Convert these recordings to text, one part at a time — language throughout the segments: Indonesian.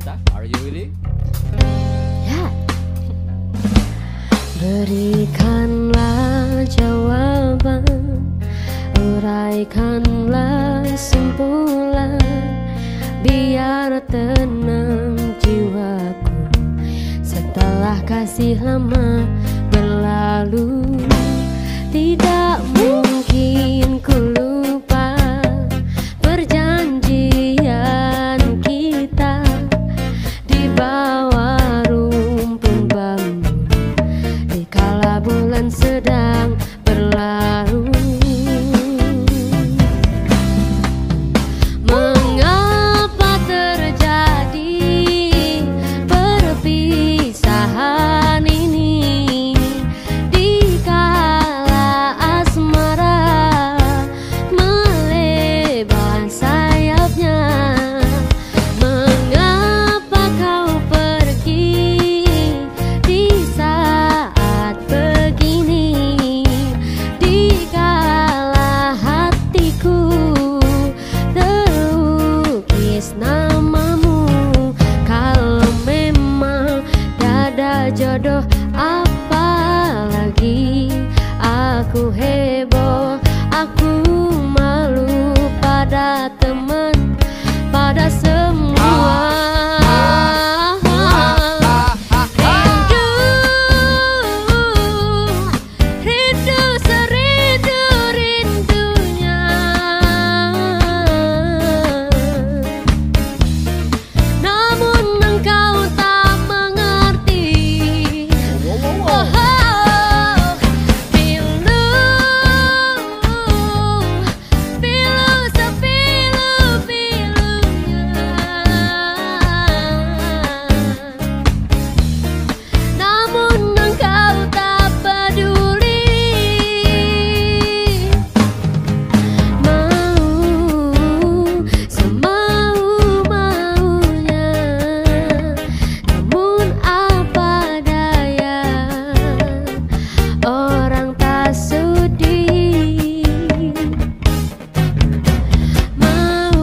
Lisa, are you ready? Ya. Berikanlah jawaban, uraikanlah simpulan, biar tenang jiwaku setelah kasih lama berlalu. Tidak mungkin ku lupa perjanjian kita di bawah rumpun bambu dikala bulan sedang berlalu. Mengapa terjadi perpisahan ini dikala asmara melebar sayapnya? Mengapa kau pergi di saat begini, dikala hatiku terlukis namamu? Kalau memang tiada jodoh, apalagi aku heboh, aku malu pada teman, pada semua. Rindu, serindu-rindunya, namun engkau tak mengerti. Pilu sepilu-pilunya, namun engkau tak peduli. Mau semau-maunya, namun apa daya, orang tak sudi. Mau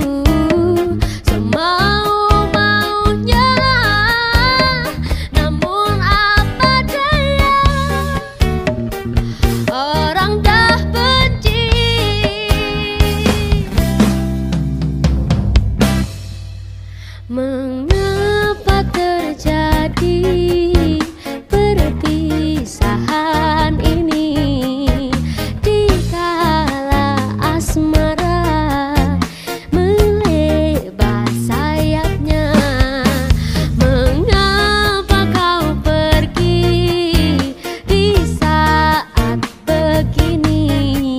semau-maunya, namun apa daya, orang dah benci. Mengapa terjadi perpisahan ini dikala asmara melebar sayapnya? Mengapa kau pergi di saat begini,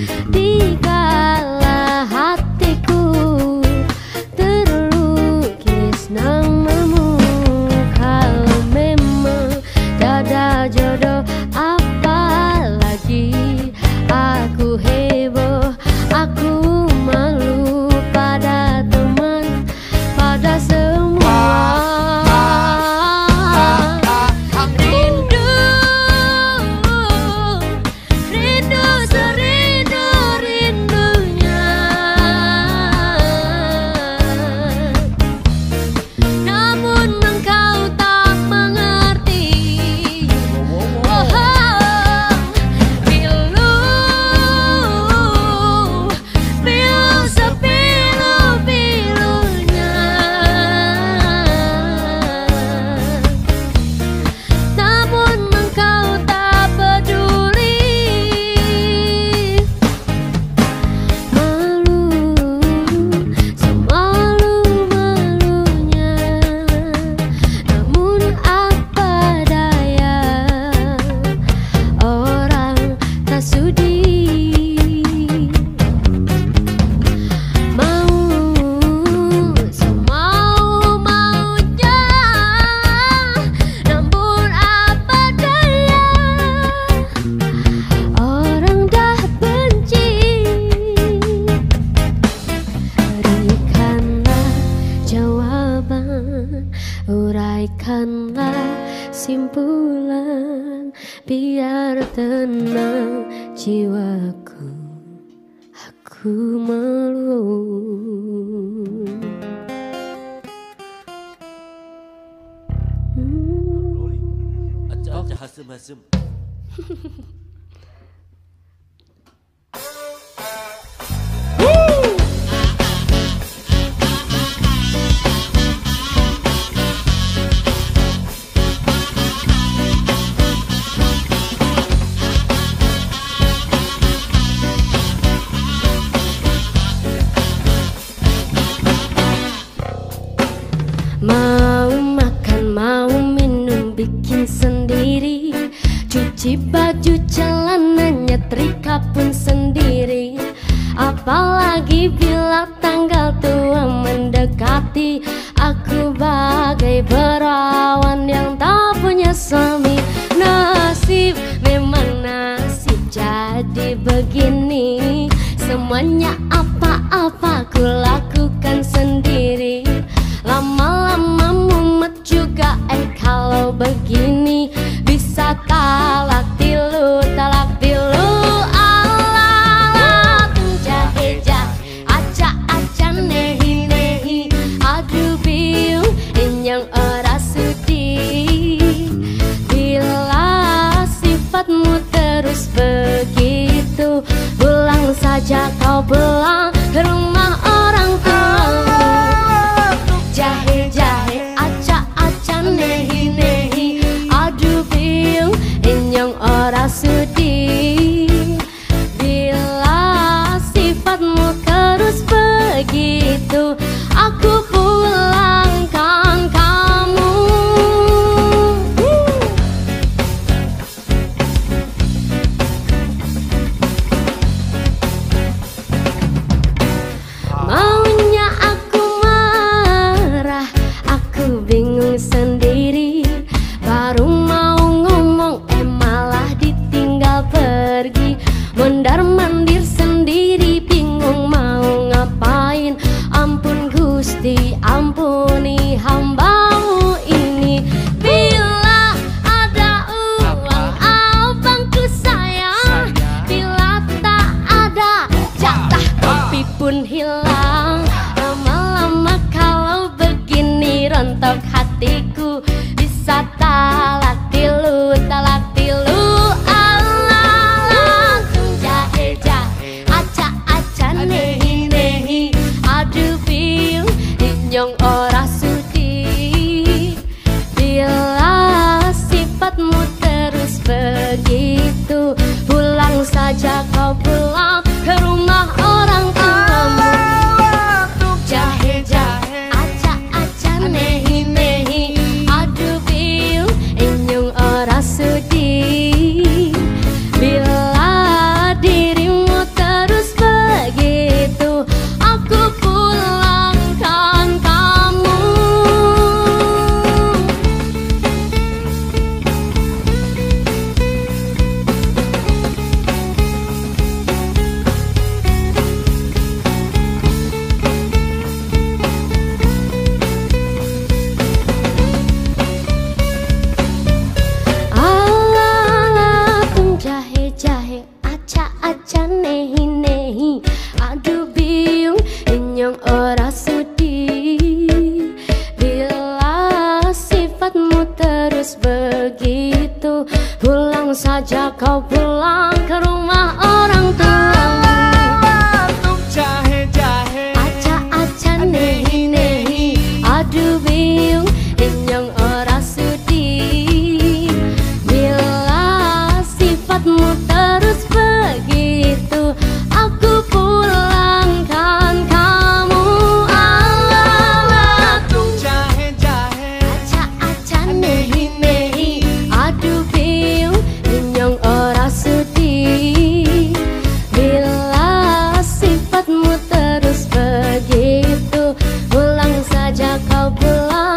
dikala hatiku terlukis namamu? Kalau memang tiada jodoh, apalagi aku heboh, aku malu pada teman, pada semua. Rindu, rindu serindu-rindunya, namun engkau tak mengerti. Pilu sepilu-pilunya, namun engkau tak peduli. Malu semalu-malunya, namun apa daya, orang tak sudi. Mau semau-maunya, namun apa daya, orang dah benci. Berikanlah jawaban, uraikanlah simpulan, biar tenang jiwaku, aku malu. asem-asem. Mau makan, mau minum, bikin sendiri. Cuci baju, celana, nyetrika pun sendiri. Apalagi bila tanggal tua mendekati, aku bagai perawan yang tak punya suami. Nasib, memang nasib jadi begini. Semuanya apa-apa ku lakukan sendiri. Lama-lama mumet juga kalau begini. Bisa talak tilu ala jahe-jahe, aca-aca nehi-nehi. Aduh biung yang ora sudi. Bila sifatmu terus begitu, pulang saja kau pulang ke rumah orang tuamu. Jahe-jahe, aca-aca nehi-nehi. Aduh biung yang ora sudi. Bila sifatmu terus begitu, aku pulangkan kamu. Maunya aku marah, aku bingung sendiri. Baru mau ngomong malah ditinggal pergi. Mondar-mandir sendiri, bingung mau ngapain. Ampun Gusti, ampuni hambamu ini. Bila ada uang abangku sayang, bila tak ada jatah kopi pun hilang. Lama-lama kalau begini rontok hatiku. Bisa talak tilu ala jahe-jahe, aca-aca nehi-nehi. Aduh biung yang ora sudi. Bila sifatmu terus begitu, pulang saja kau pulang ke rumah orang tuamu. Jahe-jahe, aca-aca nehi-nehi. Aduh biung yang ora sudi. Bila dirimu terus begitu, aku pulangkan kamu. Jahe-jahe, aca-aca nehi-nehi. Aduh biung yang ora sudi. Bila sifatmu terus begitu, pulang saja kau pulang ke rumah orang tuamu. Jahe-jahe, Aca-aca nehi-nehi. Aduh biung yang ora sudi. Bila sifatmu terus begitu, aku pulangkan kamu. jahe-jahe, Aca-aca nehi-nehi. Aduh biung yang ora sudi. Bila sifatmu terus begitu, pulang saja kau pulang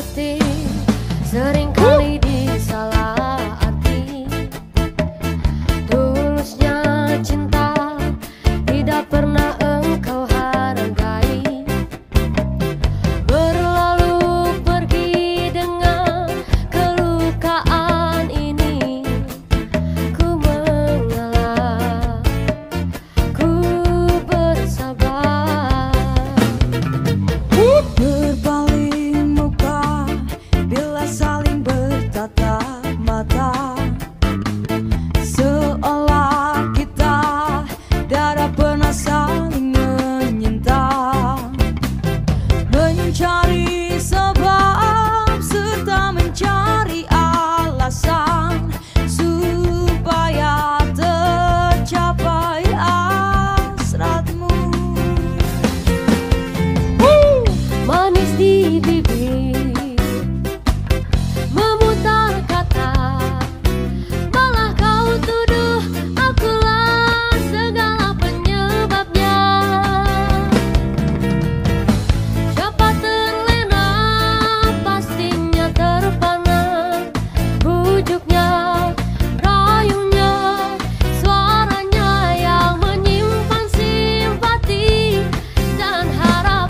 hati seringkali disalah arti. Tulusnya cinta tidak pernah engkau hargai. Berlalu pergi dengan kelukaan ini. Ku mengalah, ku bersabar. Berpaling muka bila saling bertatap mata, seolah kita tidak pernah saling menyinta. Mencari sebab serta mencari alasan supaya tercapai hasratmu. Manis di bibir, memutar kata, malah kau tuduh akulah segala penyebabnya. Siapa terlena pastinya terpana, bujuknya, rayunya, suaranya yang menyimpan simpati dan harapan.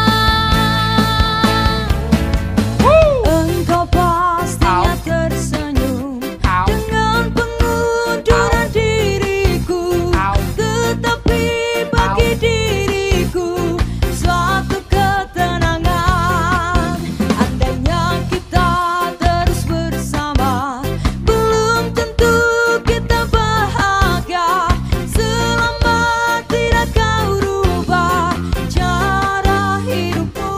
Engkau pastinya tersenyum dengan pengunduran diriku, tetapi bagi diriku suatu ketenangan. Andainya kita terus bersama, belum tentu kita bahagia selama tidak kau rubah cara hidupmu.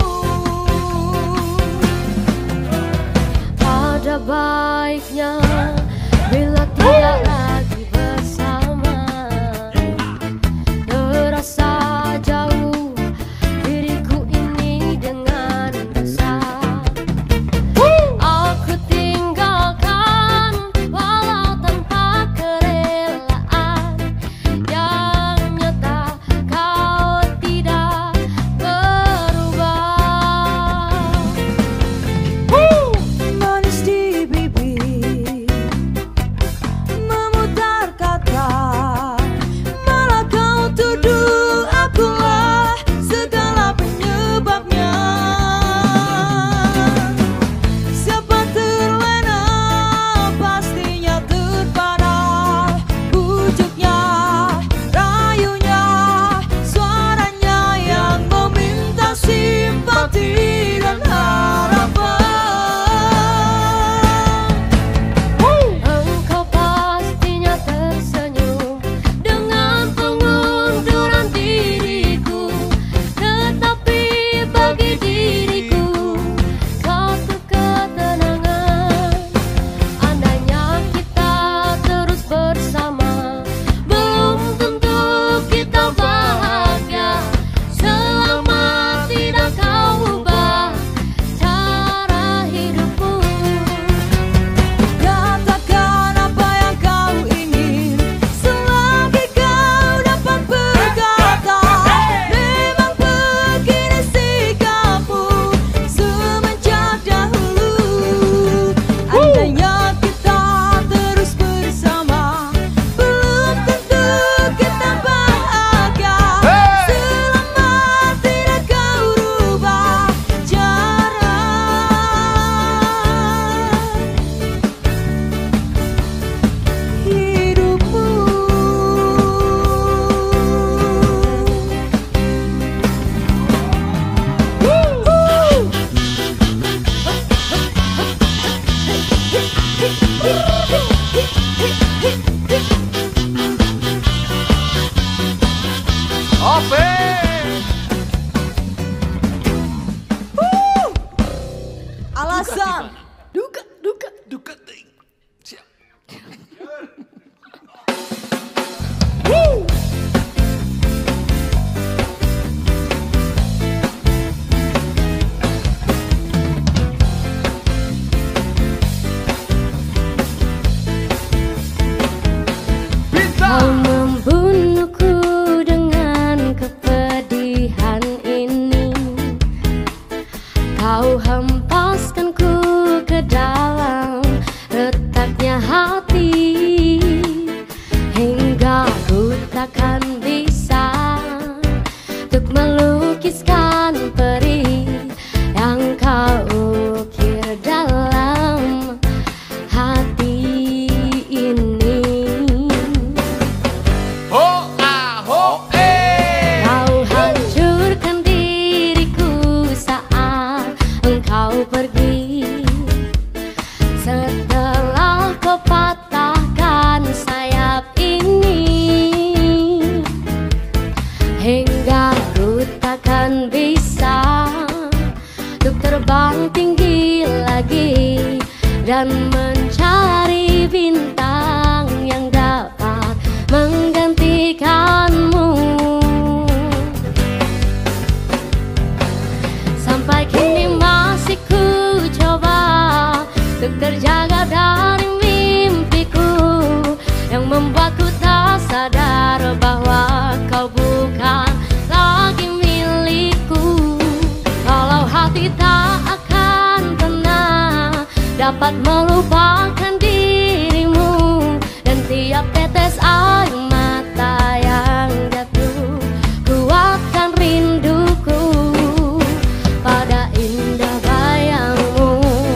Ada baiknya bila tidak lagi bersama, terasa jauh diriku ini dengan dosa. Aku tinggalkan walau tanpa kerelaan, yang nyata kau tidak berubah. Manis di bibir, memutar kata, malah kau tuduh akulah segala penyebabnya. Siapa terlena pastinya terpana, bujuknya, rayunya, suaranya yang meminta simpati dan harapan. Engkau pastinya tersenyum dengan pengunduran diriku, tetapi bagi diriku suatu ketenangan. Andainya kita terus bersama, belum tentu kita bahagia selama tidak kau ubah cara hidupmu. Katakan apa yang kau ingin, selagi kau dapat berkata. Memang begini sikapmu semenjak dahulu. Andainya kita terus bersama, belum tentu kita bahagia selama tidak kau rubah cara hidupmu. Alasan Duka ting. Siap. Kau membunuhku dengan kepedihan ini. Kau hempaskan pergi, setelah kau patahkan sayap ini, hingga ku takkan bisa untuk terbang tinggi lagi dan mencari bintang yang dapat menggantikanmu. Sampai kini masih ku coba untuk terjaga dari mimpiku yang membuatku tak sadar bahwa kau bukan lagi milikku. Kalau hati tak akan pernah dapat melupakan dirimu, dan tiap tetes air mata yang jatuh kuatkan rinduku pada indah bayangmu,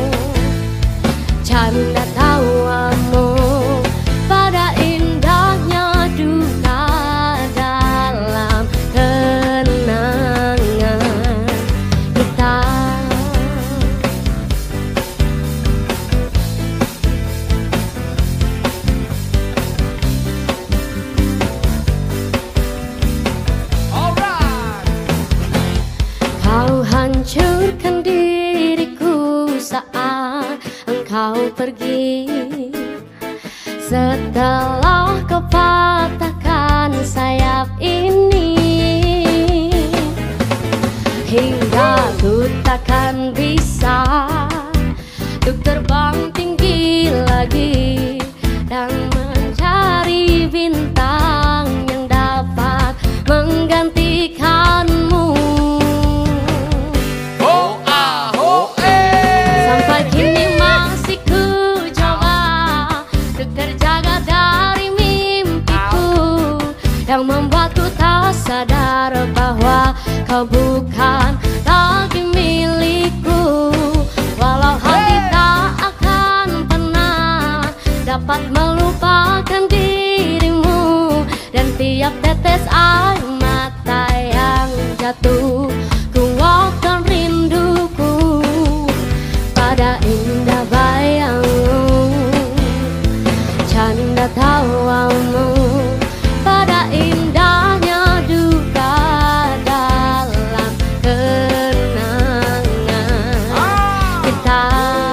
canda tawamu, pada indahnya duka dalam kenangan kita. Kau hancurkan diriku saat engkau pergi, setelah kau patahkan sayap ini, hingga ku takkan bisa untuk terbang tinggi lagi dan mencari bintang yang dapat menggantikanmu. Sampai kini masih ku coba untuk terjaga dari mimpiku yang membuatku tak sadar bahwa kau bukan lagi milikku. Walau hati tak akan pernah dapat melupakan dirimu, dan tiap tetes air mata yang jatuh kuatkan rinduku pada indah bayangmu, canda tawamu, pada indahnya duka dalam kenangan kita.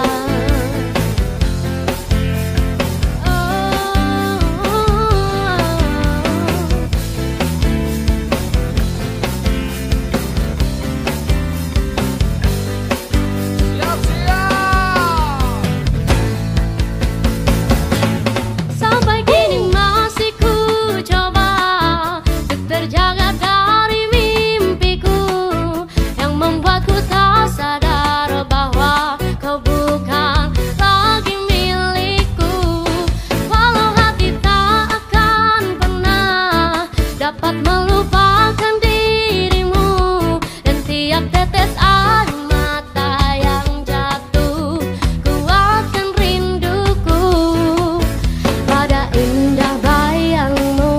Sampai kini masih ku coba untuk terjaga dari mimpiku yang membuatku tak sadar bahwa kau bukan lagi milikku. Walau hati tak akan pernah dapat melupakan dirimu, dan tiap tetes air mata yang jatuh kuatkan rinduku pada indah bayangmu,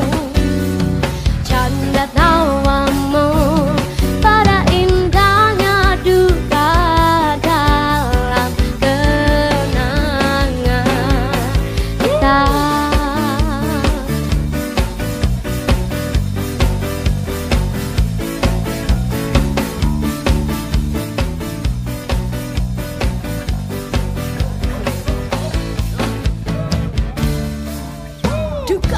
canda tawamu, pada indahnya duka dalam kenangan kita. Duka.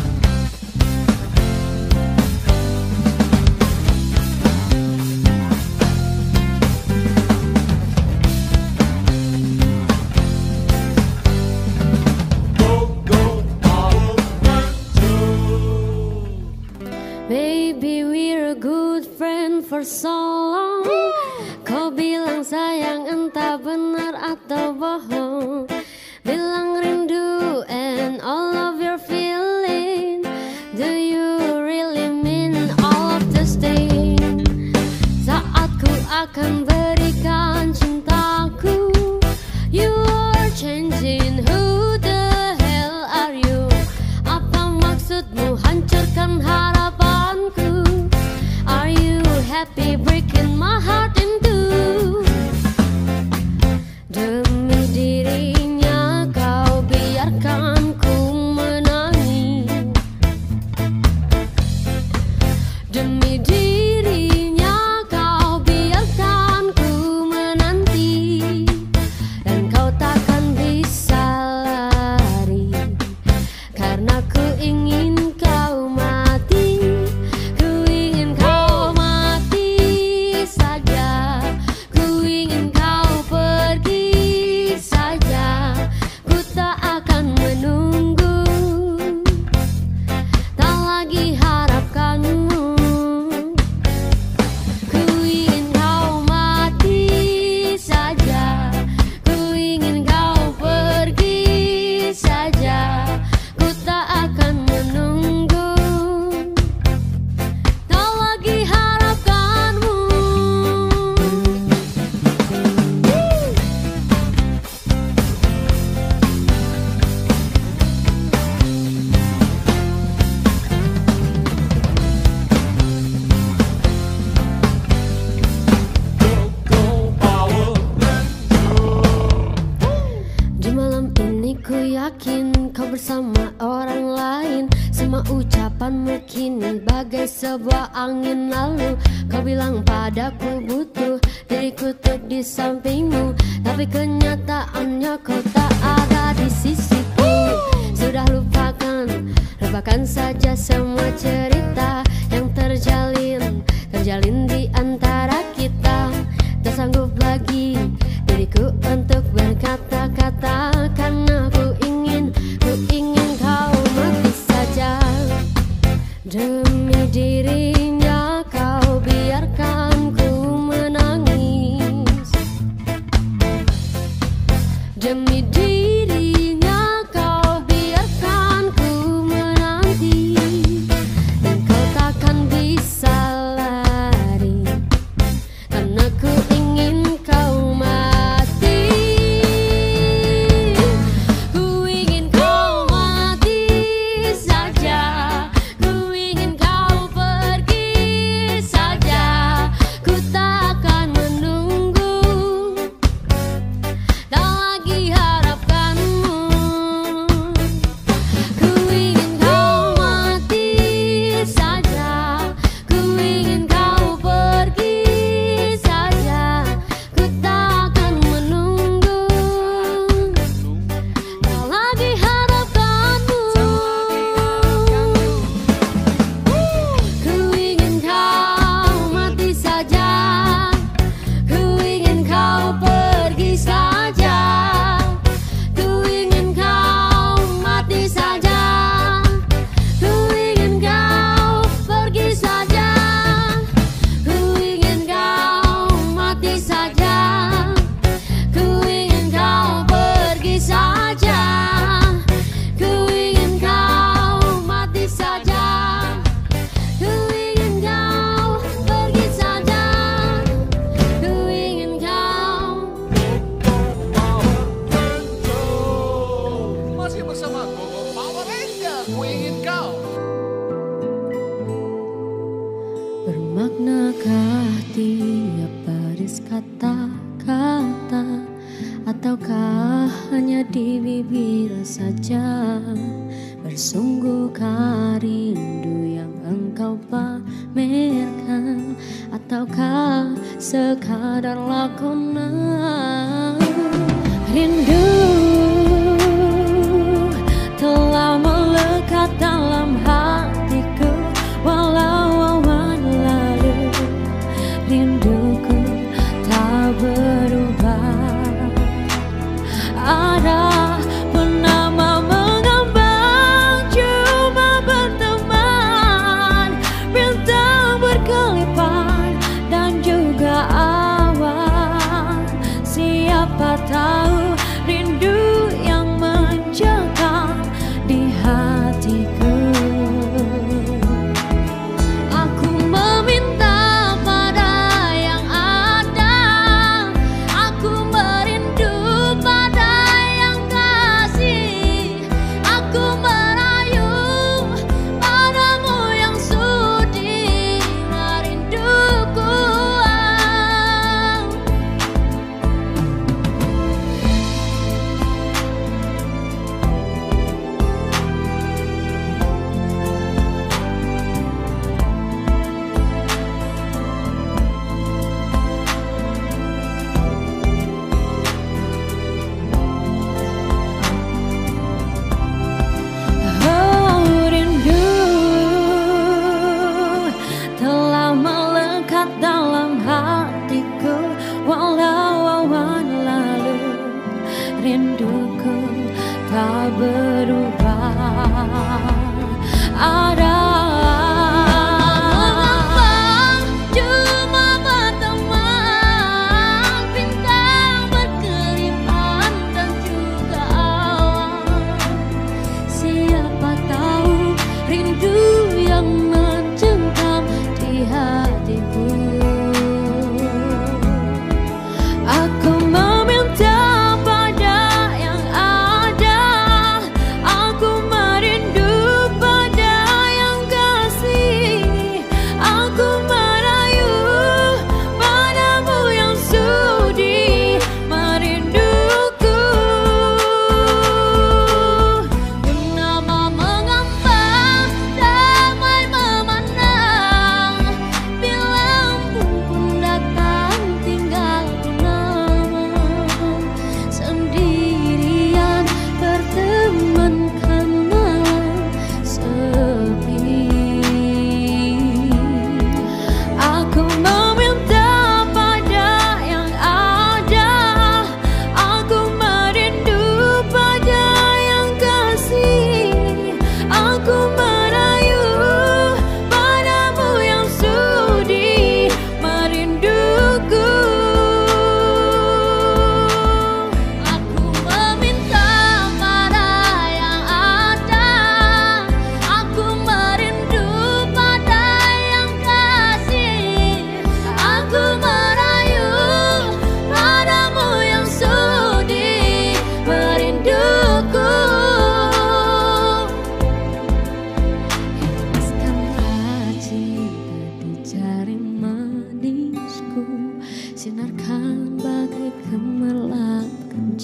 Baby, we're a good friend for so long. Kau bilang sayang entah benar atau bohong, bilang rindu and all of your feeling. Do you really mean all of this thing? Saat ku akan berikan cintaku, you are changing. Who the hell are you? Apa maksudmu hancurkan harapanku? Are you happy breaking my heart in two? bersama orang lain. Semua ucapanmu kini bagai sebuah angin lalu. Kau bilang padaku butuh diriku tuh di sampingmu, tapi kenyataannya kau tak ada di sisiku. Sudah lupakan saja semua cerita yang terjalin di antara kita. Tak sanggup lagi diriku untuk berkata-kata, karena ku ingin kau mati saja. Demi dirinya kau biarkan ku menangis. Demi dirinya kau biarkan ku menanti. Dan kau takkan bisa lari, karena ku ingin kau mati. Ku ingin kau mati saja. Ku ingin kau pergi saja. Ku takkan menunggu, tak lagi harapkanmu. Ku ingin kau mati saja. Ku ingin kau pergi saja. Ku takkan menunggu, tak lagi harapkanmu. Ku ingin kau mati saja. Ku ingin kau pergi saja. Ku ingin kau mati saja. Ku ingin kau pergi saja. Ku ingin kau mati saja. Ku ingin kau pergi saja. Ku ingin kau mati saja. Ku ingin kau pergi saja. Ku ingin kau. Masih bersama Gogo Power Ranger. Ku ingin kau. Bermaknakah tiap baris kata-kata, ataukah hanya di bibir saja? Bersungguhkah rindu yang engkau pamerkan, ataukah sekadar lakonan? Rindu telah melekat dalam hatiku, walau awan lalu rinduku tak berubah. Ada penama mengambang, cuma berteman, bintang berkelipan dan juga awan. Siapa tahu rindu yang mencekam di hatiku. Aku meminta pada yang ada, aku merindu pada yang kasih, aku merayu padamu yang sudi merinduku.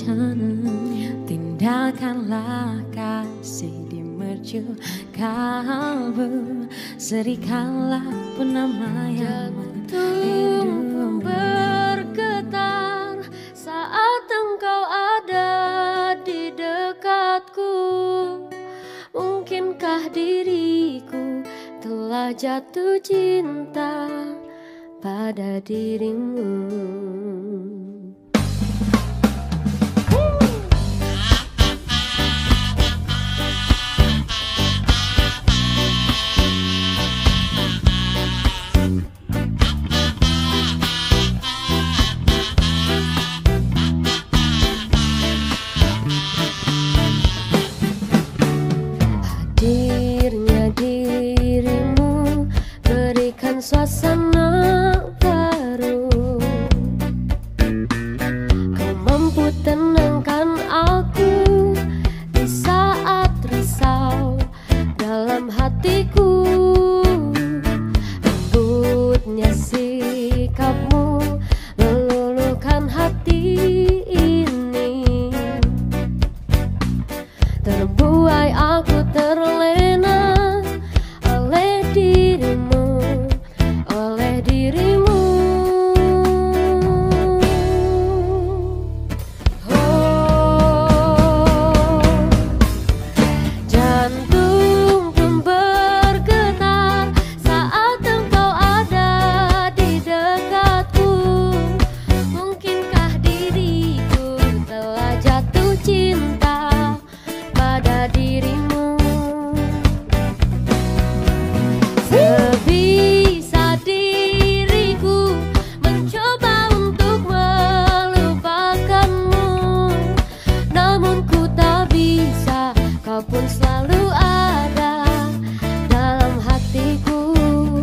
bencana. Tindakanlah kasih di mercu kalbu, serikanlah penama yang Jantung bergetar saat engkau ada di dekatku. Mungkinkah diriku telah jatuh cinta pada dirimu? Hadirnya dirimu berikan suasana baru. Kau mampu tenangkan aku di saat risau dalam hatiku. Lembutnya sikapmu meluluhkan hati ini. Terbuai aku terlena oleh dirimu, oleh dirimu. Oh, jantung pun bergetar saat engkau ada di dekatku. Mungkinkah diriku telah jatuh cinta pada dirimu? Sebisa diriku mencoba untuk melupakanmu, namun ku tak bisa, kau pun selalu ada dalam hatiku.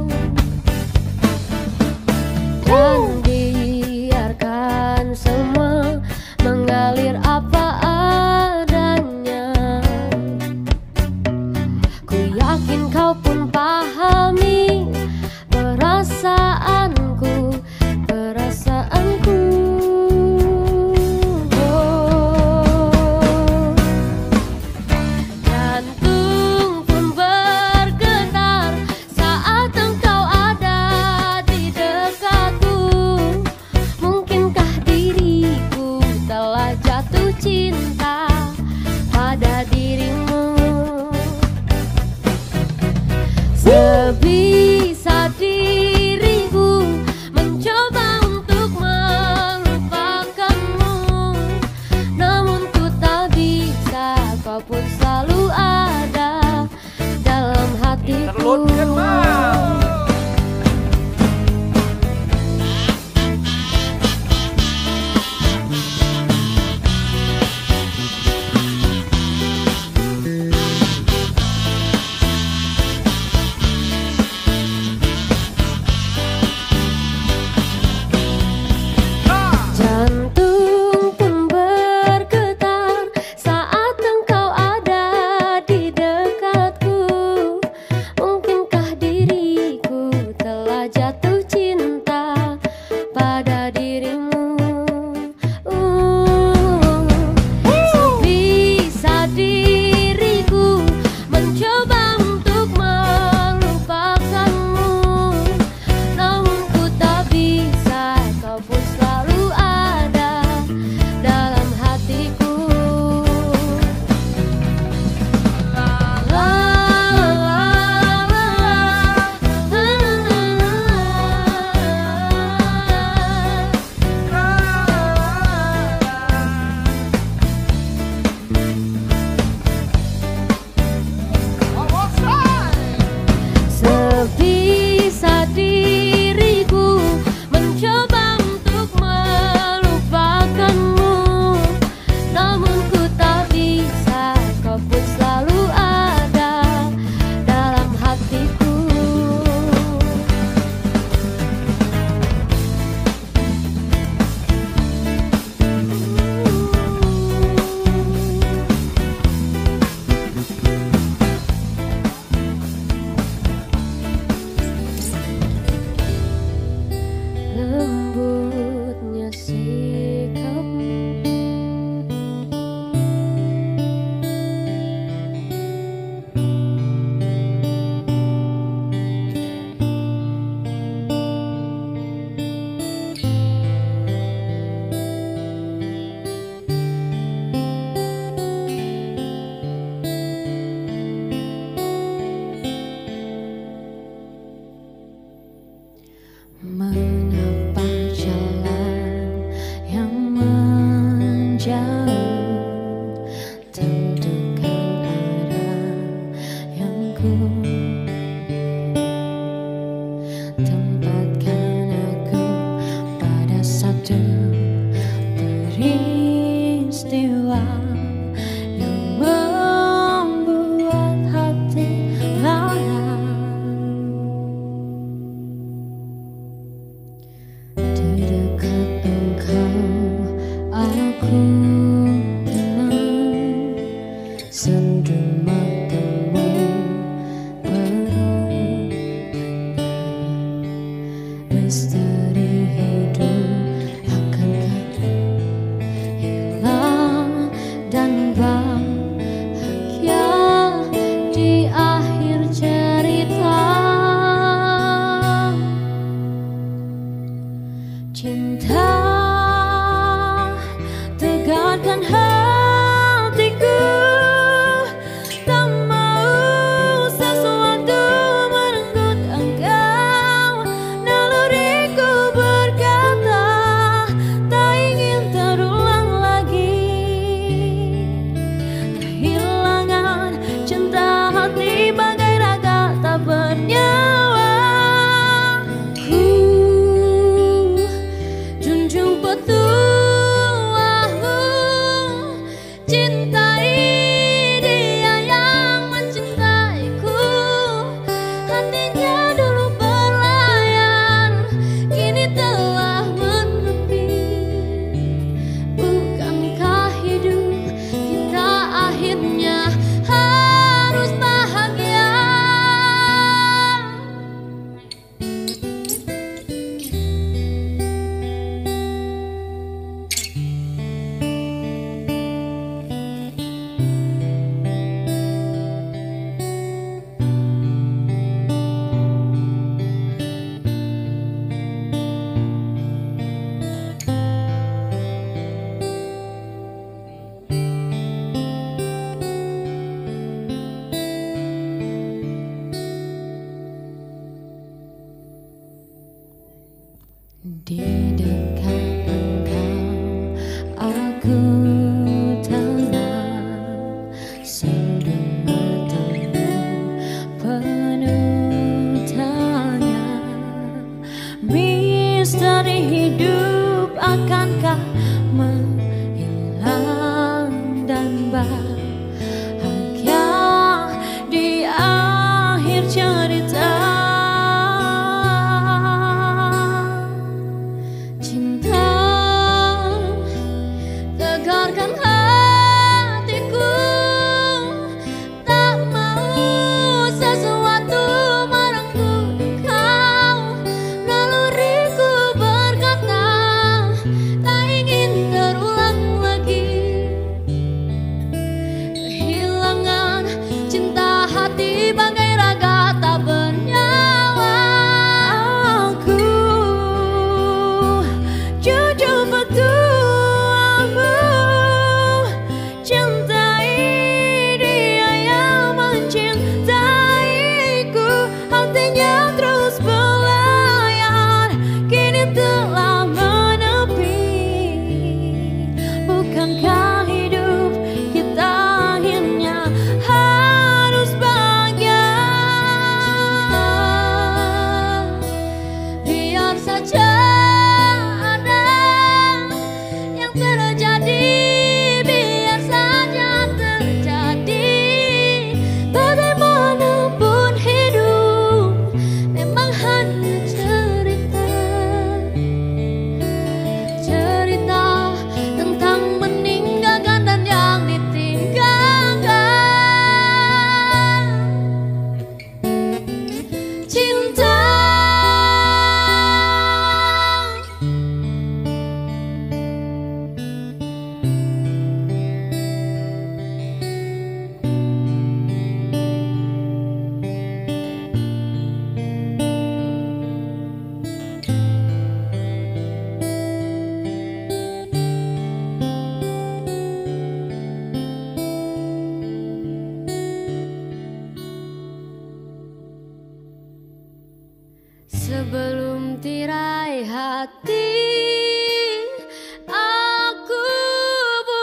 Dan biarkan semua mengalir apa adanya. Ku yakin kau pun pahami perasaanku, perasaanku. Oh, jantung pun bergetar saat engkau ada di dekatku. Mungkinkah diriku telah jatuh jauh, tentukan arah yang ku tempatkan aku pada satu peristiwa yang membuat hati lara. Di dekat engkau aku tenang, sendu matamu berubah. Misteri hidup akankah hilang dan bahagia di akhir cerita. Cinta tegarkan hatiku, tak mau sesuatu merenggut engkau. Naluriku berkata tak ingin terulang lagi kehilangan cinta hati bagai raga tak bernyawa. Ku junjung petuahmu, cintai dia yang mencintaiku. Hatinya dulu berlayar, kini telah menepi. Bukankah hidup kita akhirnya harus bahagia? Di dekat engkau aku tenang, sendu matamu penuh tanya. Misteri hidup akankah menghilang dan bahagia di akhir cerita. Cinta tegarkan hatiku, tak mau sesuatu merenggut engkau. Naluriku berkata tak ingin terulang lagi kehilangan cinta hati bagai raga tak bernyawa. Aku jujur petuahmu, cintai dia yang mencintaiku. Hatinya terus berlayar, kini telah menepi. Bukankah hidup kita akhirnya harus bahagia? Biar saja yang terjadi, biar saja terjadi. Bagaimanapun hidup memang hanya cerita, cerita tentang meninggalkan dan yang ditinggalkan. Cinta sebelum tirai hati aku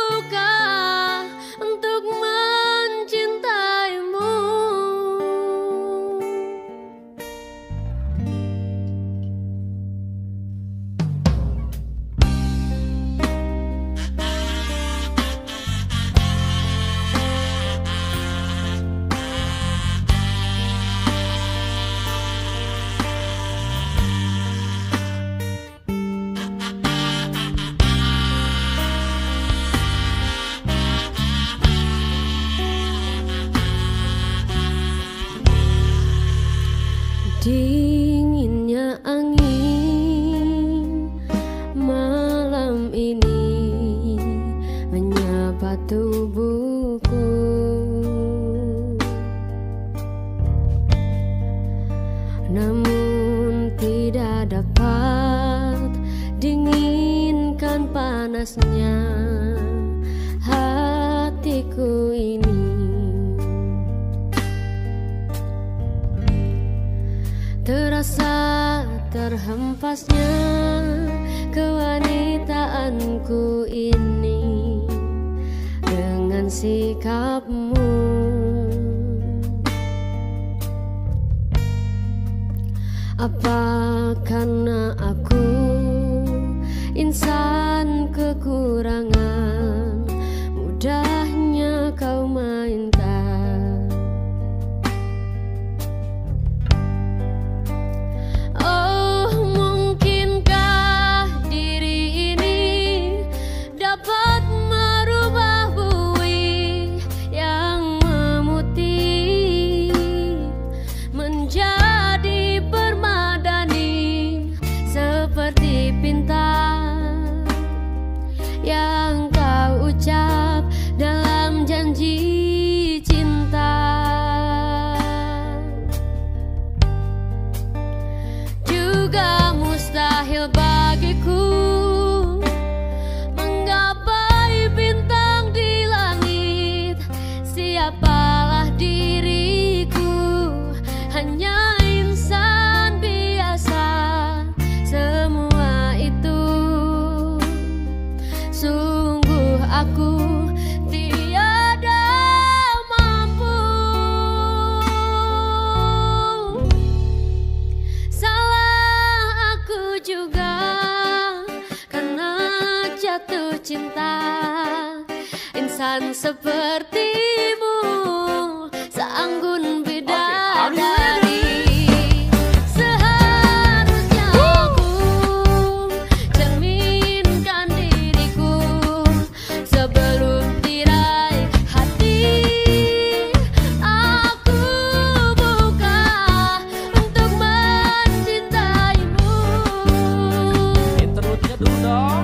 nafasnya kewanitaanku ini dengan sikapmu. Apa karena aku insan kekurangan, mudahnya kau mainkan. Oh, mungkinkah diri ini dapat merubah bui yang memutih menjadi permadani seperti bintang yang kau ucap dalam janji cinta. Juga mustahil bagiku menggapai bintang di langit. Siapalah diriku, hanya insan biasa. Semua itu sungguh aku tiada mampu. Salah aku juga karena jatuh cinta. Insan sepertimu seanggun bidadari. Seharusnya aku cerminkan diriku sebelum tirai hati. Aku buka untuk mencintaimu. Intronya dulu dong.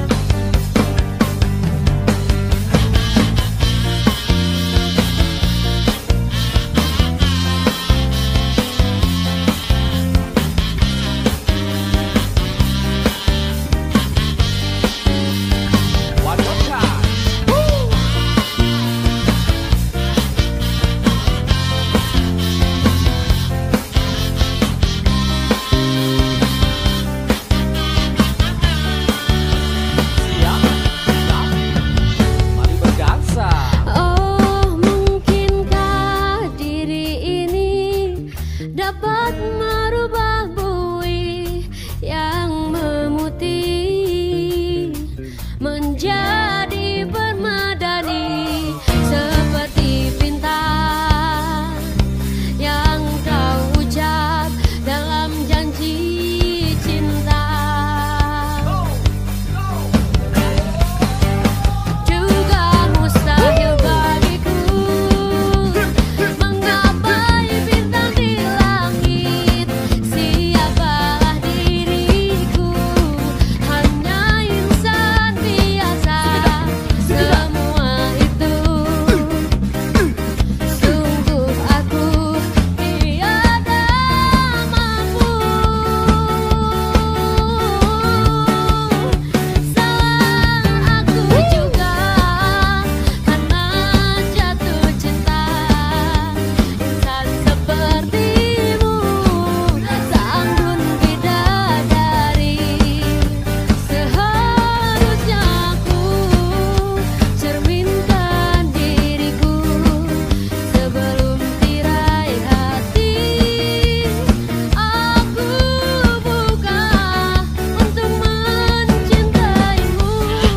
One more time. Siap, siap. Mari berdansa. Oh, mungkinkah diri ini dapat merubah bui yang memutih menjadi permadani seperti bintang yang kau ucap dalam janji cinta. Juga mustahil bagiku menggapai bintang di langit. Siapalah diriku, hanya insan biasa. Semua itu sungguh aku tiada mampu. Salah aku juga karena jatuh cinta. Insan sepertimu seanggun bidadari. Seharusnya aku cerminkan diriku sebelum tirai hati. Aku buka untuk mencintaimu.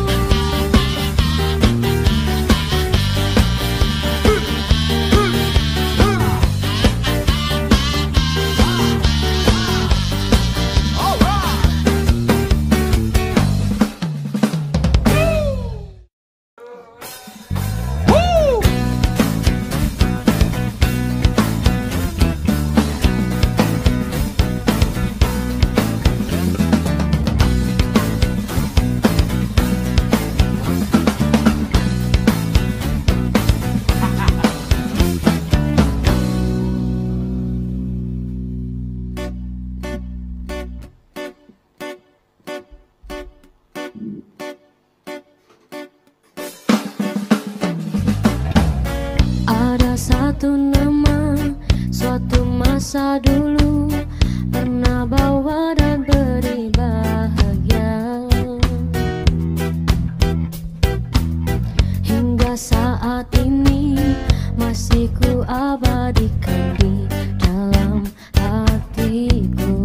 Ada satu nama, suatu masa dulu pernah bawa dan beri saat ini masih ku abadikan di dalam hatiku.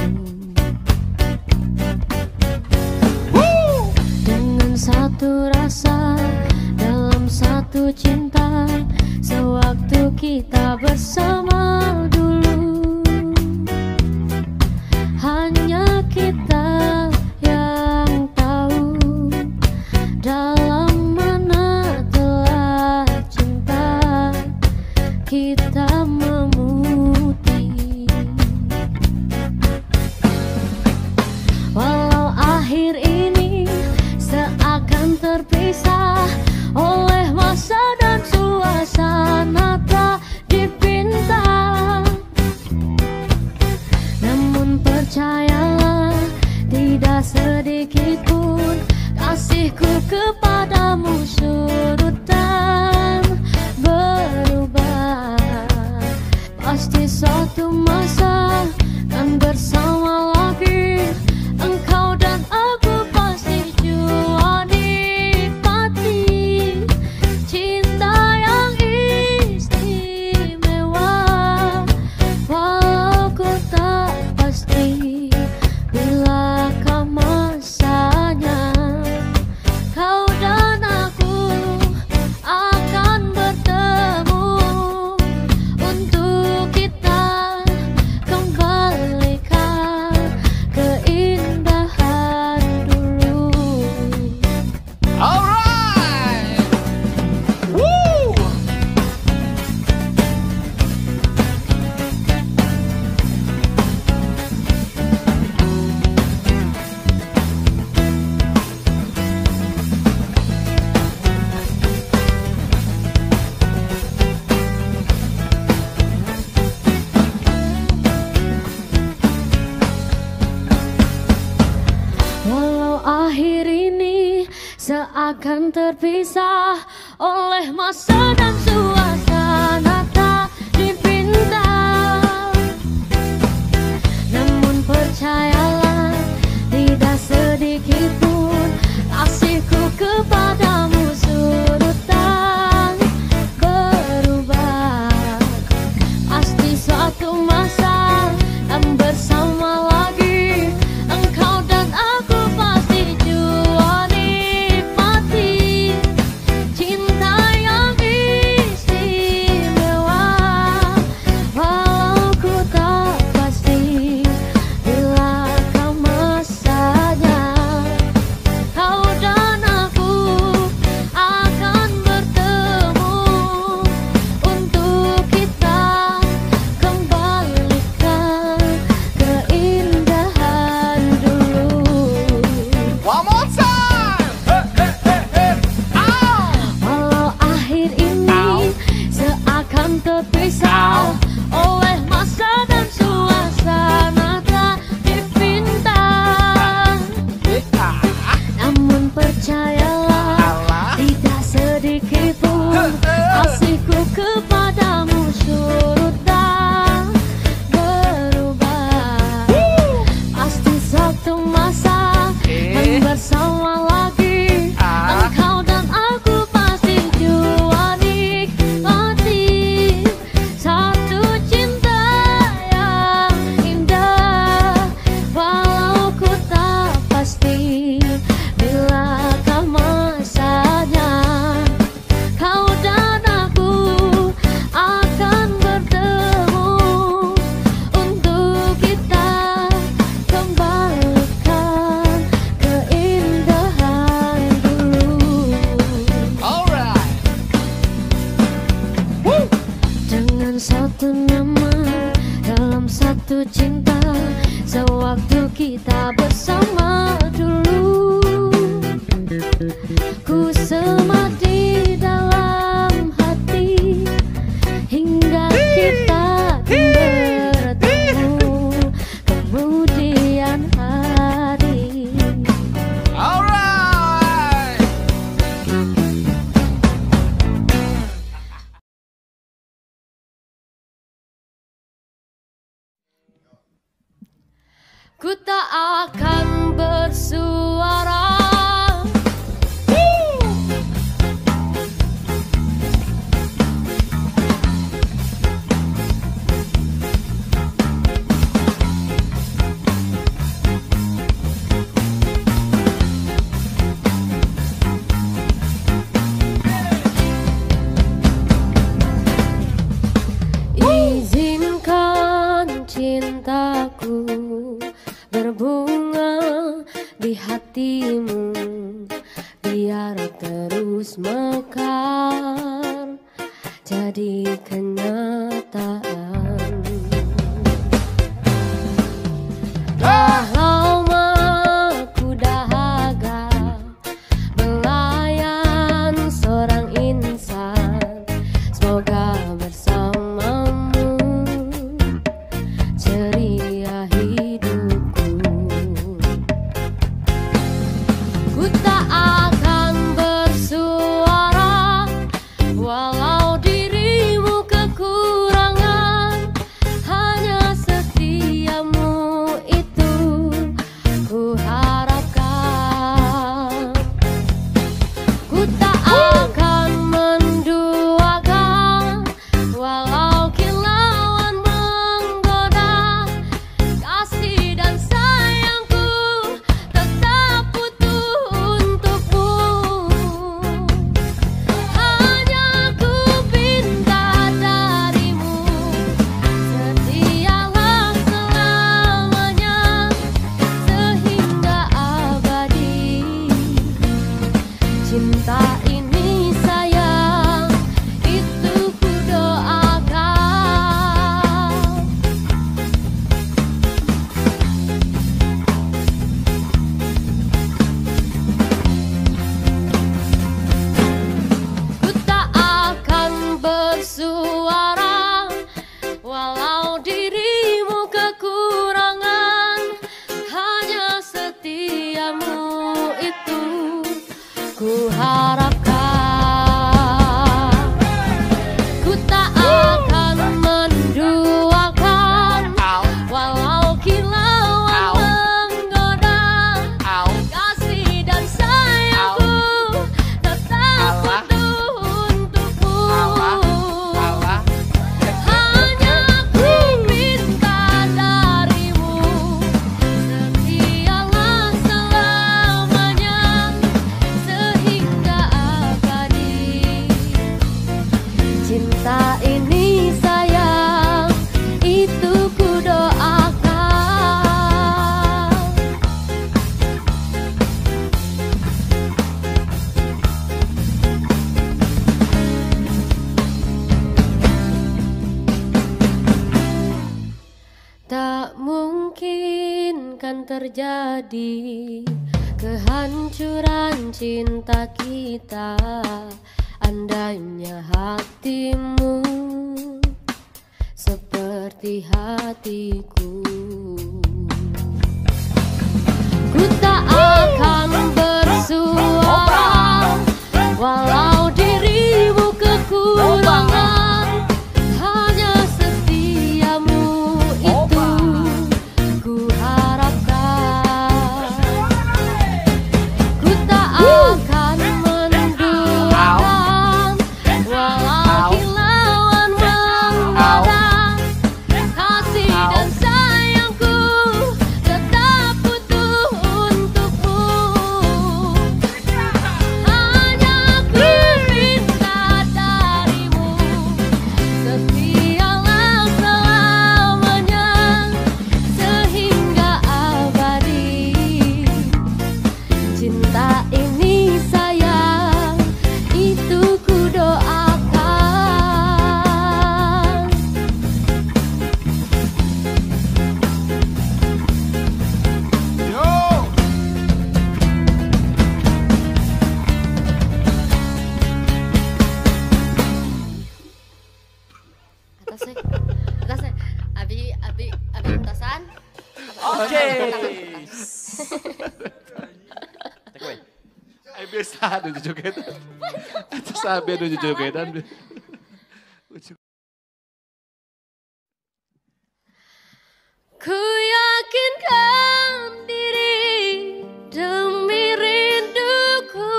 Dengan satu rasa dalam satu cinta, sewaktu kita bersama dulu, hanya kita yang tahu dalam mana telah cinta kita memutih. Walau akhir ini seakan terpisah oleh masa dan suasana tak dipinta, namun percayalah tidak sedikit pun kasihku kepadamu surut dan berubah. Pasti suatu masa kan bersama lagi, engkau dan aku pasti jua nikmati cinta yang istimewa. Walau ku tak pasti bilakah masanya kau dan aku akan bertemu, untuk kita kembalikan keindahan dulu. Alright. Woo. Walau akhir ini seakan terpisah oleh masa dan suasana tak dipinta, namun percayalah tidak sedikit pun kasihku kepadamu surut dan berubah. Pasti suatu masa kan bersama lagi, engkau dan aku pasti jua nikmati cinta yang istimewa. Walau ku tak pasti bilakah masanya kau dan aku akan bertemu, untuk kita kembalikan keindahan dulu. One more time. Hey, hey, hey, hey. Ow. Walau akhir ini seakan terpisah oleh masa dan suasana tak dipinta, namun percayalah tidak sedikit pun kasihku kepadamu surut dan berubah. Pasti suatu masa kan bersama lagi, engkau dan aku pasti jua nikmati satu cinta yang indah. Walau ku tak pasti bilakah masanya kau dan aku akan bertemu, untuk kita kembalikan keindahan dulu. Alright. Woo. Dengan satu nama dalam satu cinta, sewaktu kita bersama dulu, ku semat di dalam hati hingga kita bertemu kemudian hari. Alright. Ku tak akan bersuara hatimu biar terus mekar jadi kenyataan. Dah lama ku dahaga melayan seorang insan, semoga bersamamu ceria hidupku. Ku tak akan bersuara walau dirimu kekurangan, hanya setiamu itu ku harapkan. Ku tak akan menduakan walau kilauan menggoda, kasih dan sayangku tetap utuh untukmu. Hanya ku pinta darimu, setialah selamanya sehingga abadi. Cinta ini sayang, itu ku doakan. Ku tak akan bersuara walau dirimu kekurangan, hanya setiamu itu ku harapkan. Ku tak akan menduakan walau kilauan menggoda, kasih dan sayangku tetap utuh untukmu. Hanya ku minta darimu, setialah selamanya sehingga abadi. Cinta ini sayang, itu ku doakan. Tak mungkin kan terjadi kehancuran cinta kita andainya hatimu seperti hatiku. Ku tak akan bersuara walau dirimu kekurangan, hanya setiamu itu ku harapkan. Ku tak akan menduakan walau kilauan menggoda, kasih dan sayangku tetap utuh untukmu. Hanya ku minta darimu, setialah selamanya sehingga abadi. Cinta ini sayang, itu ku doakan. Yo. Atasnya, atasnya. Abi utasan. Oke. Take away. Ay, biasa ada jogetan. Itu sabi ada jogetan. Ku yakinkan diri demi rinduku,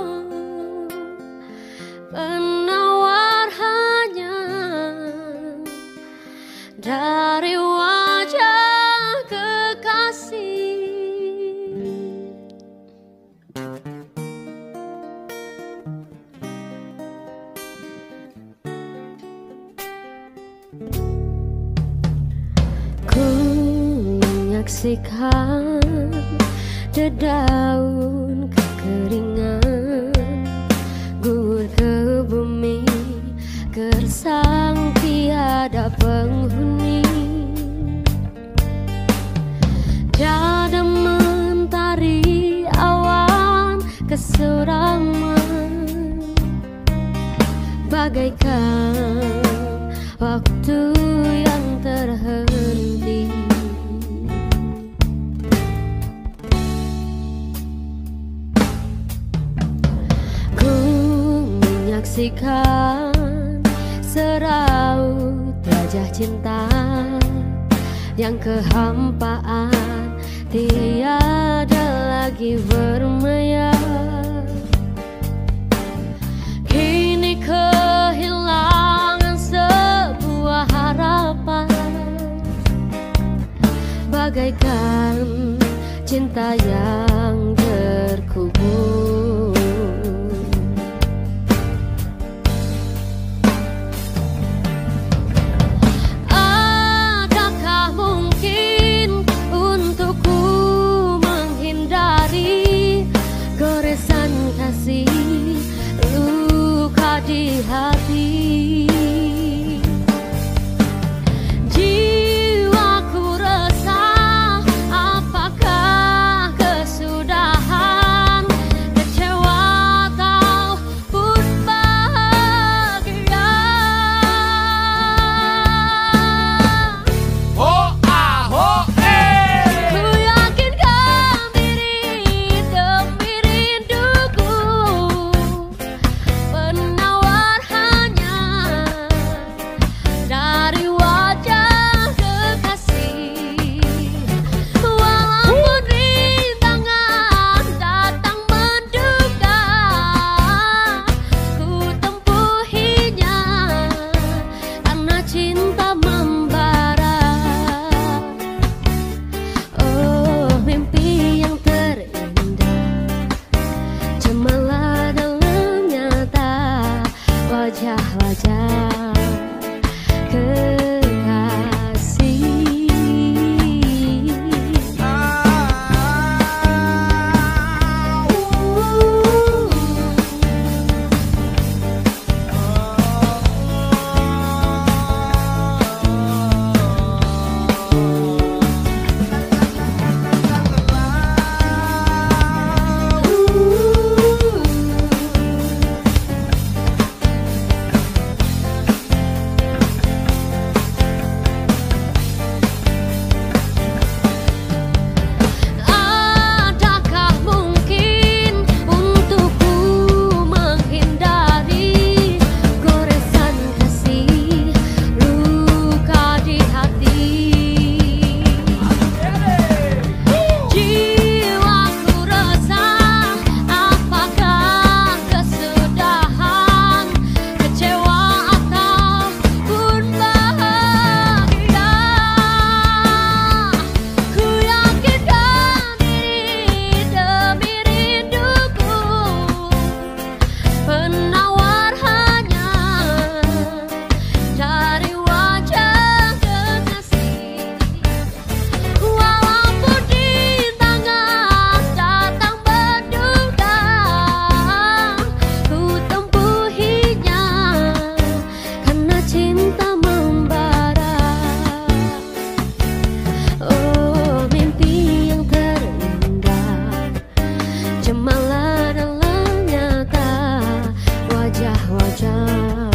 penawar hanya dari wajah kekasih. Ku menyaksikan Dedaun kekeringan gugur ke bumi, gersang tiada penghuni. Tiada mentari awan kesuraman, bagaikan waktu yang terhenti. Ku menyaksikan seraut wajah cinta yang kehampaan tiada lagi bermaya. Kini kehilangan sebuah harapan, bagaikan cinta yang terkubur. Adakah mungkin untukku menghindari goresan kasih, luka di hati? Jiwaku resah, apakah kesudahan? Kecewa ataupun bahagia? Ho ah ho Ku yakinkan diri demi rinduku, penawar hanya dari wajah kekasih. Walaupun rintangan datang menduga, ku tempuhinya karena cinta membara. Oh, mimpi yang terindah, cemalah dalam nyata wajah-wajah kekasih. Adakah mungkin untukku menghindari goresan kasih, luka di hati? Jiwaku resah, apakah kesudahan? Kecewa ataupun bahagia? Ku yakinkan diri demi rinduku, penawar hanya dari wajah kekasih. Walaupun rintangan datang menduga, ku tempuhinya karena cinta membara. Oh, mimpi yang terindah, cemalah dalam nyata wajah-wajah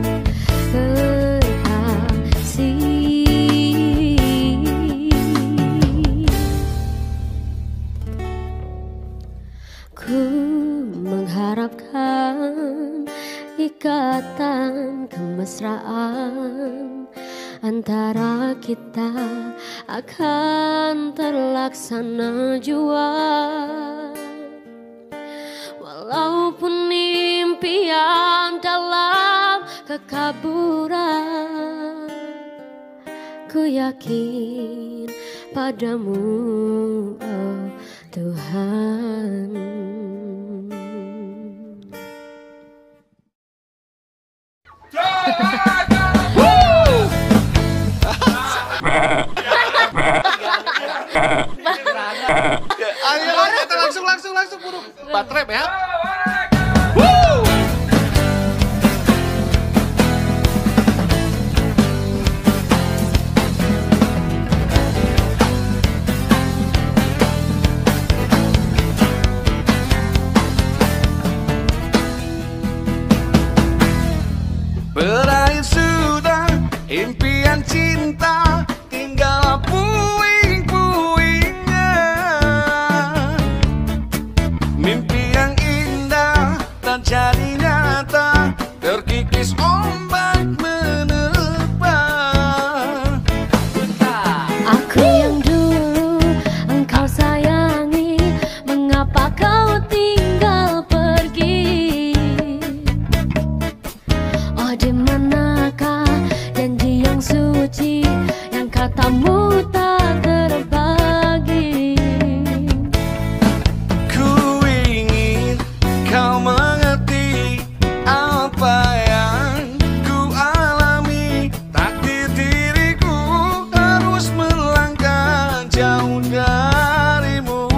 kekasih. Ku mengharapkan ikatan kemesraan antara kita akan terlaksana jua. Walaupun impian dalam kekaburan, ku yakin padamu, oh Tuhan. Ayo, kita langsung buru. Baterai ya. Berakhir sudah impian cinta, tinggal puing-puingnya. Mimpi yang indah tak jadi nyata, terkikis ombak menerpa. Aku yang dulu engkau sayangi, mengapa kau tinggal pergi? Oh, di manakah janji yang suci yang katamu tak terbagi? Ku ingin kau mengerti apa yang ku alami. Takdir diriku harus melangkah jauh darimu.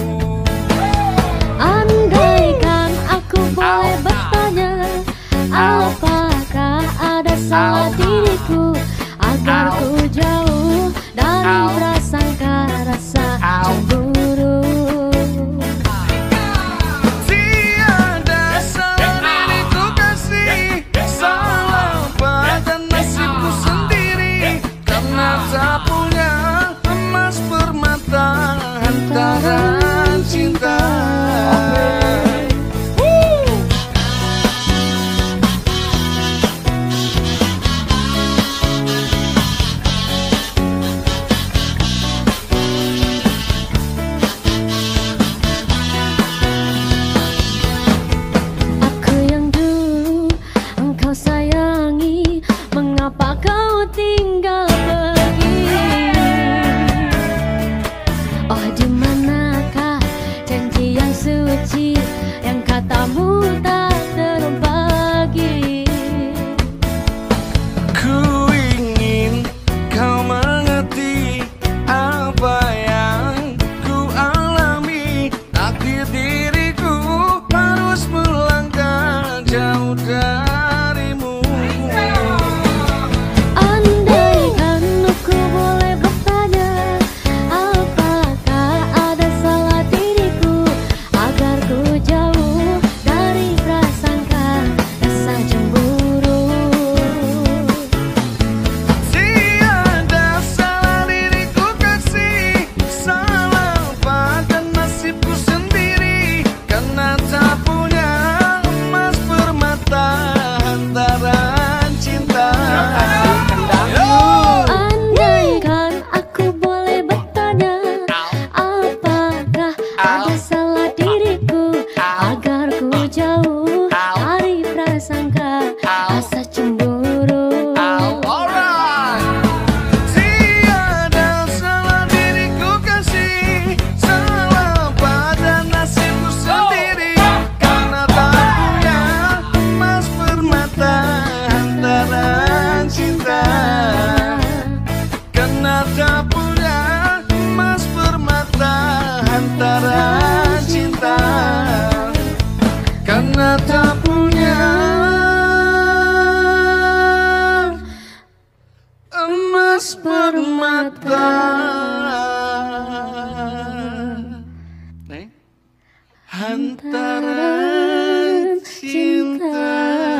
Andaikan aku boleh bertanya, apakah ada salah diriku agar ku jauh dari prasangka rasa cemburu? Tiada salah diriku kasih, salah pada nasibku sendiri. Karena tak punya emas permata hantaran cinta. Aku yang dulu engkau sayangi, mengapa kau tinggal pergi? Oh, di manakah janji yang suci yang katamu tak terbagi? Ku ingin kau mengerti apa yang ku alami. Takdir diriku harus melangkah jauh darimu. Andaikan aku boleh bertanya, apakah ada salah diriku agar ku jauh dari prasangka rasa cemburu? Tiada salah diriku kasih, salah pada nasibku sendiri. Karena tak punya emas permata hantaran cinta. Andaikan aku boleh bertanya, apakah ada salah diriku agar ku jauh dari prasangka rasa cemburu? Tiada salah diriku kasih, salah pada nasibku sendiri. Karena tak punya emas permata hantaran cinta. Karena tak punya emas permata hantaran cinta. Karena tak punya emas permata. Neng, hantaran cinta.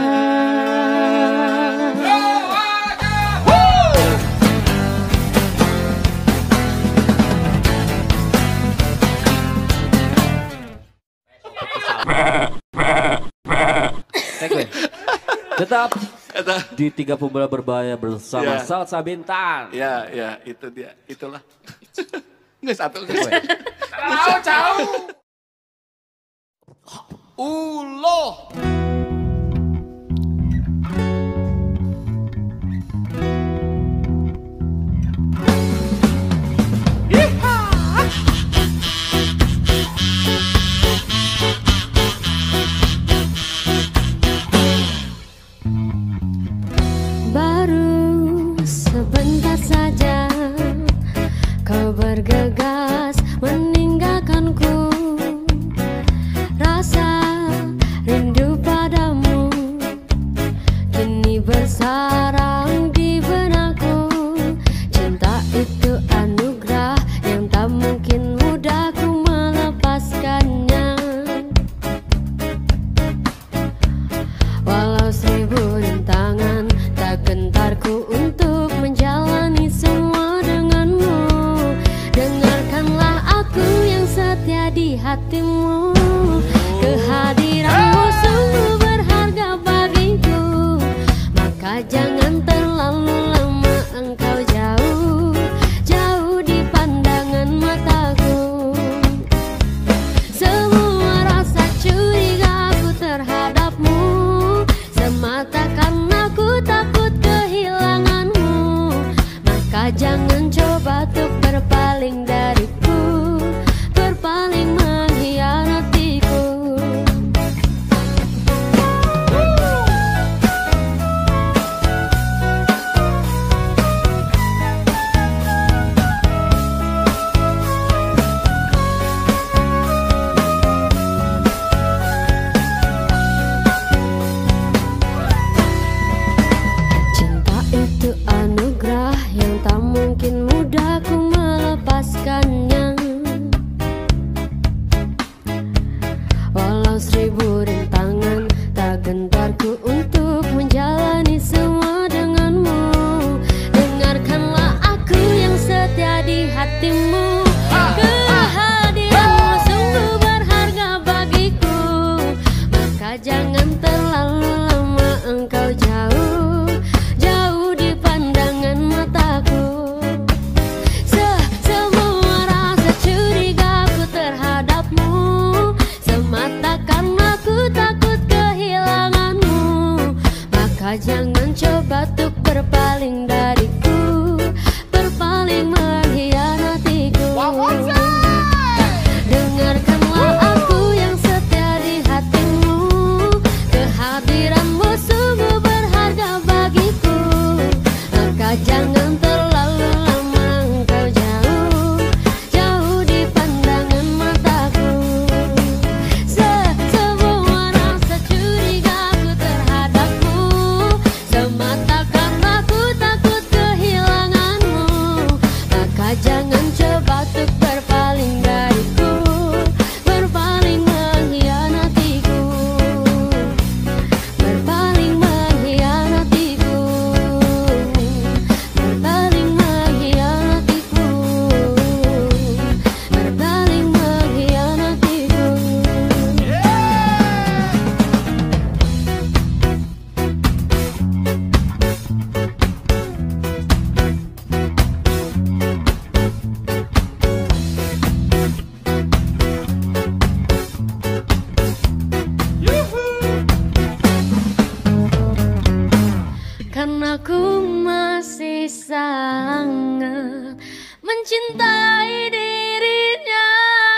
Tetap di 30 bola berbahaya bersama Ya. Salsa Bintang. Ya, itu dia, itulah. Nggak satu. Ciao. Ulo. Baru sebentar saja kau bergegas Maka jangan coba untuk berpaling dariku, berpaling mengkhianatiku. Dengarkanlah aku yang setia di hatimu, kehadiranmu sungguh berharga bagiku. Maka jangan terlalu lama engkau jauh, jauh di pandangan mataku. Semua rasa curigaku terhadapmu semata karena ku takut kehilanganmu. Maka jangan coba untuk berpaling dariku, berpaling mengkhianatiku, berpaling mengkhianatiku, berpaling mengkhianatiku, berpaling mengkhianatiku. Karena ku masih sangat mencintai dirinya.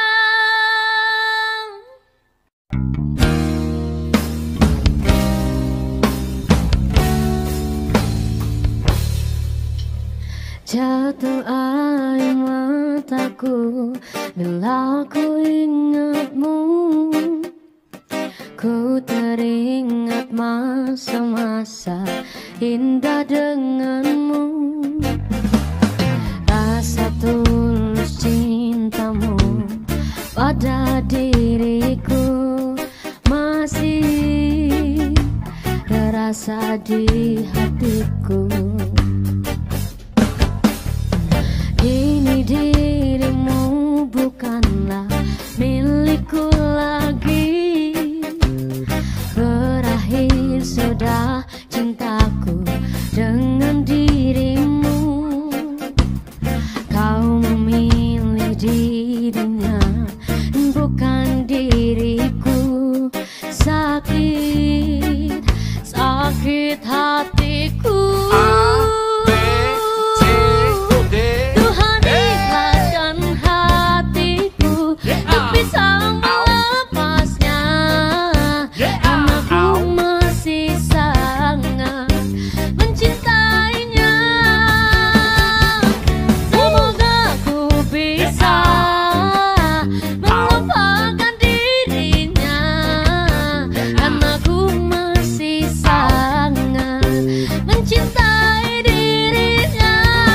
Jatuh air mataku bila ku ingatmu. Ku teringat masa-masa indah denganmu. Rasa tulus cintamu pada diriku masih terasa di hatiku. Kini dirimu bukanlah milikku lagi. Berakhir sudah cintaku dengan dirimu. Kau memilih dirinya, bukan diriku. Sakit, sakit hatiku. Tuhan ikhlaskan hatiku untuk bisa melepasnya. Karena ku masih sangat mencintainya. Semoga ku bisa melupakan dirinya. Karena ku masih sangat mencintai dirinya.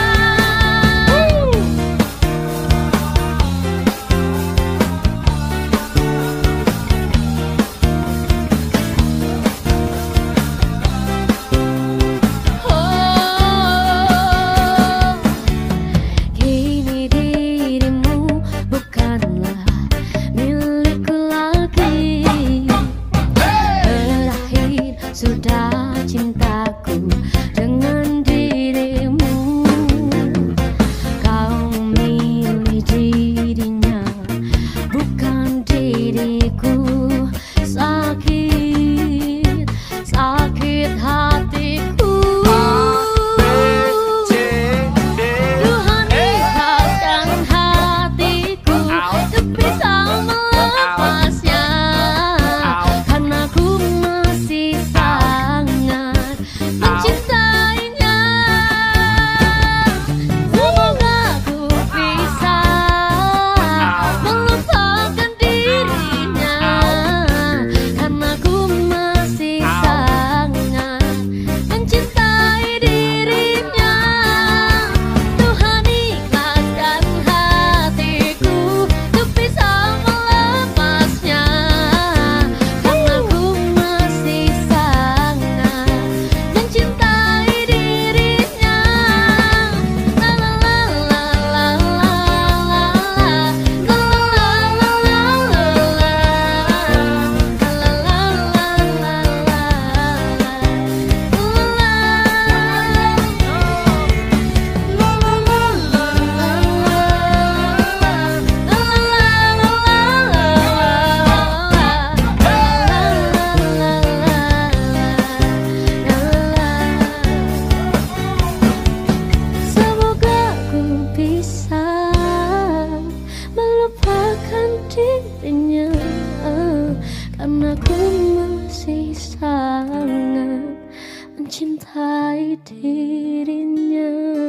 Oh, kini dirimu bukanlah milikku lagi. Berakhir sudah cintaku dengan dirimu. Kau memilih dirinya, bukan diriku. Sakit, sakit hatiku. Tuhan ikhlaskan hatiku untuk bisa melepasnya. Karena ku masih sangat mencintai dirinya.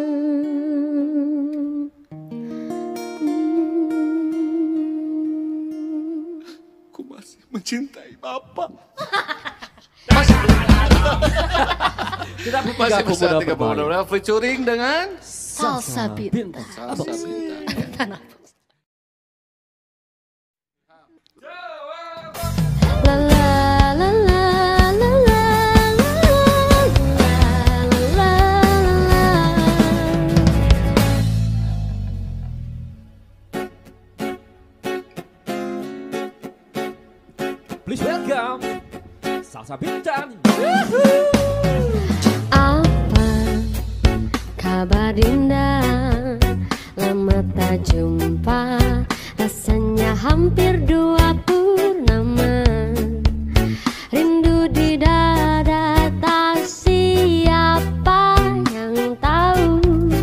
Aku masih mencintai Bapak. Kita Masih bisa tiga pemuda featuring dengan Salsa Bintang. Salsa Bintang. La la la la la la la la Please welcome Salsa Bintang. Apa kabar Dinda? Lama tak jumpa, rasanya hampir 2 purnama. Rindu di dada, tak siapa yang tahu.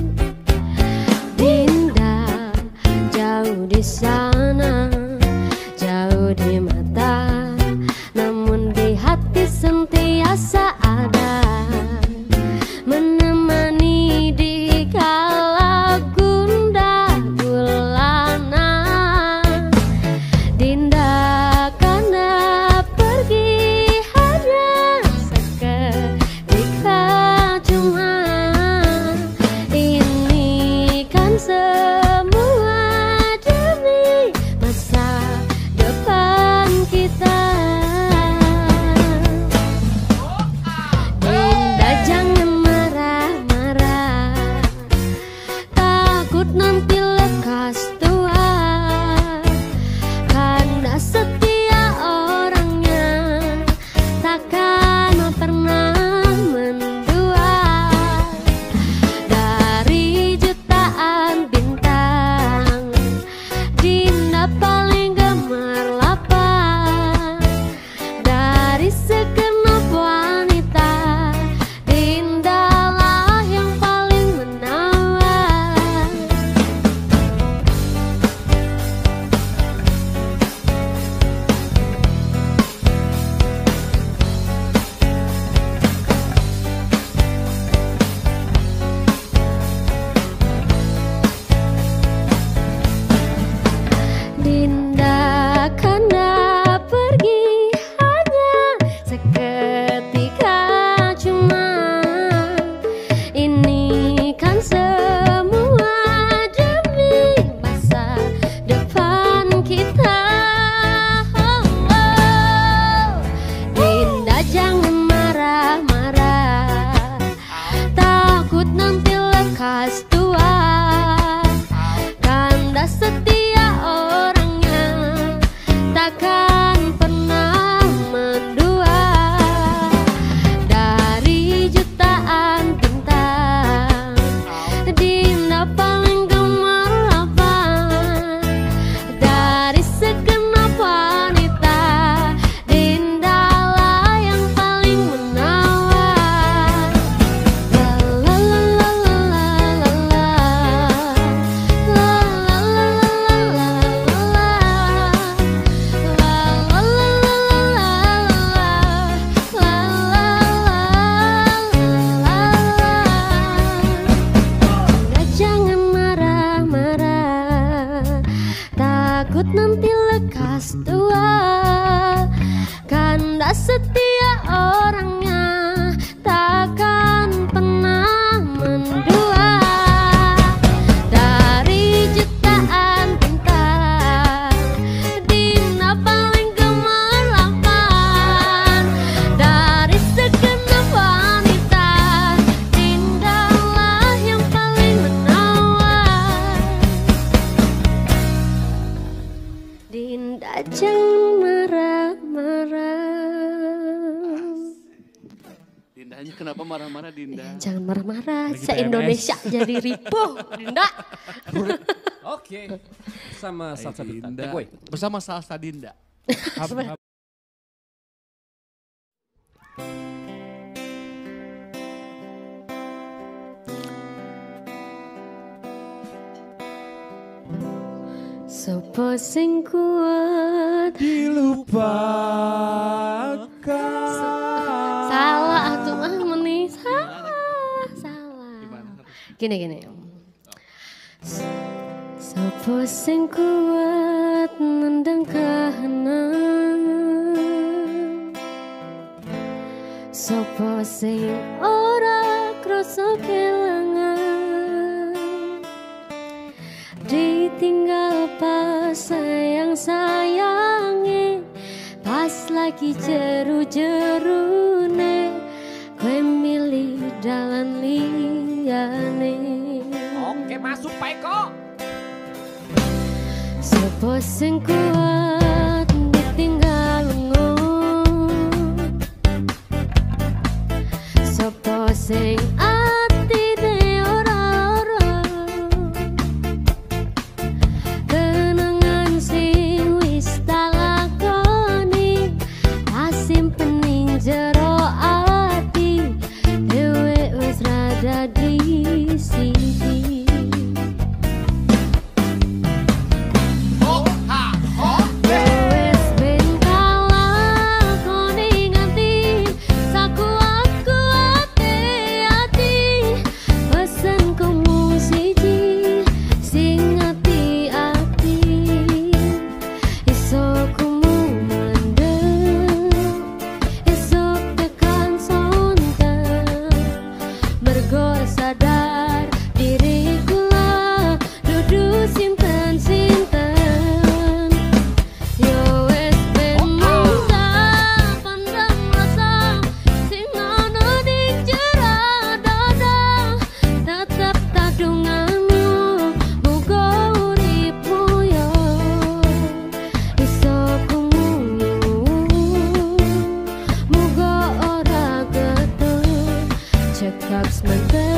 Dinda jauh di sana, jauh di mata, namun di hati sentiasa ada, menemani di kala gundah gulana. Dinda karena pergi hanya seketika, cuma ini kan semua demi masa depan kita. Dinda jangan marah-marah, takut nanti lekas tua, karena setia orangnya takkan pernah mendua. Dari jutaan bintang, Dinda paling gemerlapan. Dari segenap wanita, Dindalah yang paling menawan. Dinda karena pergi hanya seketika, cuma ini kan semua demi masa depan kita. Dinda jangan marah-marah, takut nanti lekas tua, karena setia orangnya takkan pernah mendua. Dari jutaan bintang, Dinda paling gemerlapan. Dari segenap wanita, Dindalah yang paling menawan. La la la la la la la jangan marah-marah, takut nanti lekas tua, karena setia orangnya takkan pernah mendua. Dari jutaan bintang, Dinda paling gemerlapan. Dari segenap wanita, Dindalah yang paling menawan. Dinda jangan marah-marah. Dindanya kenapa marah-marah Dinda? Jangan marah-marah, se-Indonesia jadi ripuh, Dinda. Oke. Sama Salsa Bintang. Dinda. Boy. Bersama Salsa Dinda. Sopo sing kuat Dilupakan. salah atuh mah meni Gini. Sopo sing kuat nendang kahanan, sopo sing ora krasa kelangan, ditinggal pas sayang-sayange, pas lagi jeru-jerune, kowe milih dalan liyane. Oke, masuk Pak Eko. Sopo sing kuat ditinggal lunga, sopo sing atine ora-ora, kenangan sing wis tak lakoni, tak simpening jero ati, dhewe wis rada disiki. Wes ben kalah koni nganti sakuat-kuate ati, pesen mung siji sing ati-ati, esok mung mendem, esok tekan sonten, mergo sadar diri kula dudu sinten-sinten. Yo wes ben mung pandang rasa sing ana ning jero dada, tetep tadunganmu muga uripmu yo iso kumung, muga ora getun cekap sementing.